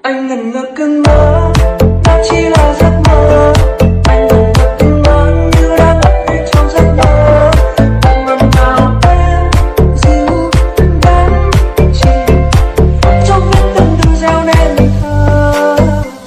Anh ngần ngơ cơn mơ, đó chỉ là giấc mơ. Anh ngần ngơ cơn mơ như đang ngất ngây trong giấc mơ. Anh ngầm nào em dịu đắm chìm trong những tâm tư gieo nên ngày thơ.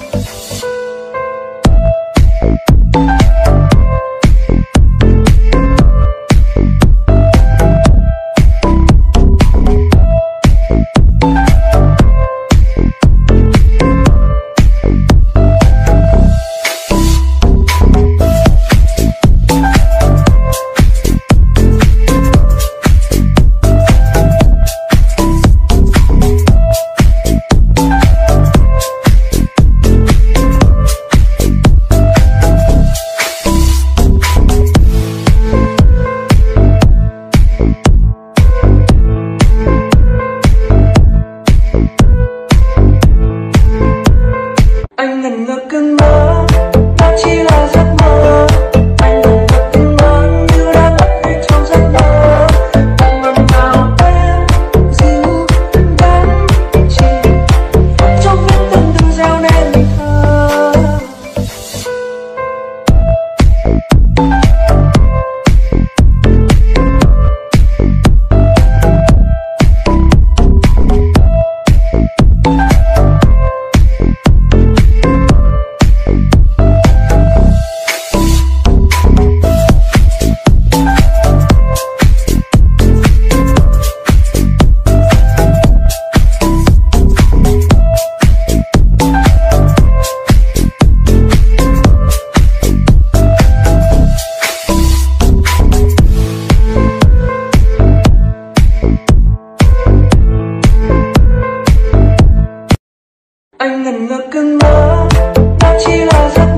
Anh ngần ngơ cơn mơ, đó chỉ là giấc mơ. Anh ngần ngơ cơn mơ như đang ngất ngây trong giấc mơ. Anh ngầm nào em dịu đắm chìm trong những tâm tư gieo nên ngày thơ. Anh ngần ngơ cơn mơ, đó chỉ là giấc